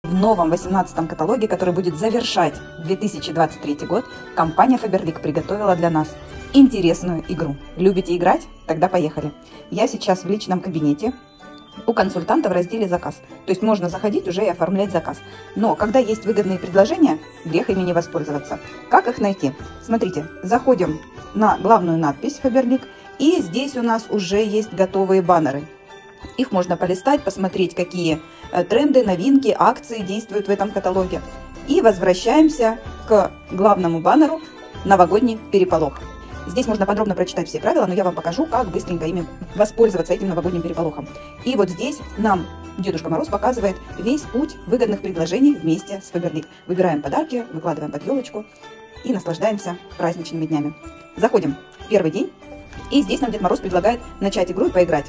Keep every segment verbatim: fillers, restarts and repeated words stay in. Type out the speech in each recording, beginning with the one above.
В новом восемнадцатом каталоге, который будет завершать две тысячи двадцать третий год, компания Faberlic приготовила для нас интересную игру. Любите играть? Тогда поехали. Я сейчас в личном кабинете у консультанта в разделе «Заказ». То есть можно заходить уже и оформлять заказ. Но когда есть выгодные предложения, грех ими не воспользоваться. Как их найти? Смотрите, заходим на главную надпись Faberlic, и здесь у нас уже есть готовые баннеры. Их можно полистать, посмотреть, какие тренды, новинки, акции действуют в этом каталоге. И возвращаемся к главному баннеру «Новогодний переполох». Здесь можно подробно прочитать все правила, но я вам покажу, как быстренько ими воспользоваться этим новогодним переполохом. И вот здесь нам Дедушка Мороз показывает весь путь выгодных предложений вместе с Faberlic. Выбираем подарки, выкладываем под елочку и наслаждаемся праздничными днями. Заходим в первый день, и здесь нам Дед Мороз предлагает начать игру и поиграть.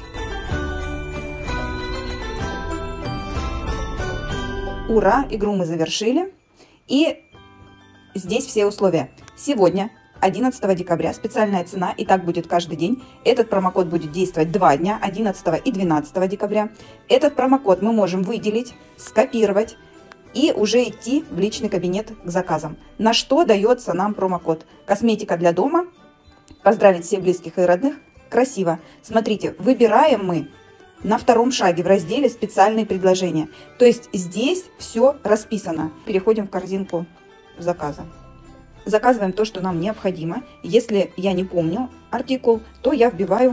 Ура! Игру мы завершили. И здесь все условия. Сегодня, одиннадцатого декабря, специальная цена, и так будет каждый день. Этот промокод будет действовать два дня, одиннадцатого и двенадцатого декабря. Этот промокод мы можем выделить, скопировать и уже идти в личный кабинет к заказам. На что дается нам промокод? Косметика для дома. Поздравить всех близких и родных. Красиво. Смотрите, выбираем мы на втором шаге в разделе «Специальные предложения». То есть здесь все расписано. Переходим в корзинку заказа. Заказываем то, что нам необходимо. Если я не помню артикул, то я вбиваю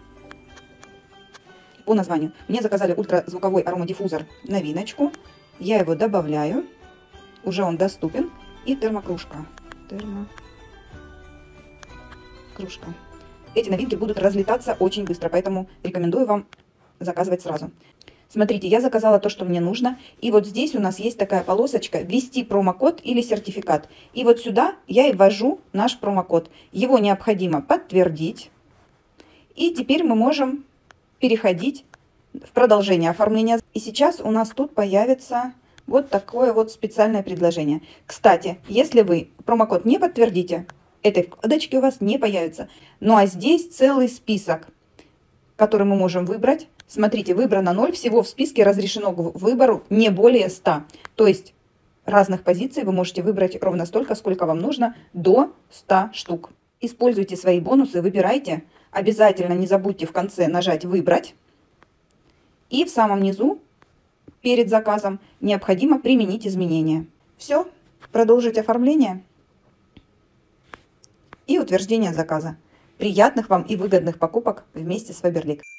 по названию. Мне заказали ультразвуковой аромадиффузор новиночку. Я его добавляю. Уже он доступен. И термокружка. Термокружка. Эти новинки будут разлетаться очень быстро, поэтому рекомендую вам заказывать сразу. Смотрите, я заказала то, что мне нужно. И вот здесь у нас есть такая полосочка «Ввести промокод или сертификат». И вот сюда я и ввожу наш промокод. Его необходимо подтвердить. И теперь мы можем переходить в продолжение оформления. И сейчас у нас тут появится вот такое вот специальное предложение. Кстати, если вы промокод не подтвердите, этой вкладочки у вас не появится. Ну а здесь целый список, который мы можем выбрать. Смотрите, выбрано ноль, всего в списке разрешено к выбору не более ста. То есть разных позиций вы можете выбрать ровно столько, сколько вам нужно, до ста штук. Используйте свои бонусы, выбирайте. Обязательно не забудьте в конце нажать «Выбрать». И в самом низу, перед заказом, необходимо применить изменения. Все, продолжить оформление и утверждение заказа. Приятных вам и выгодных покупок вместе с Faberlic.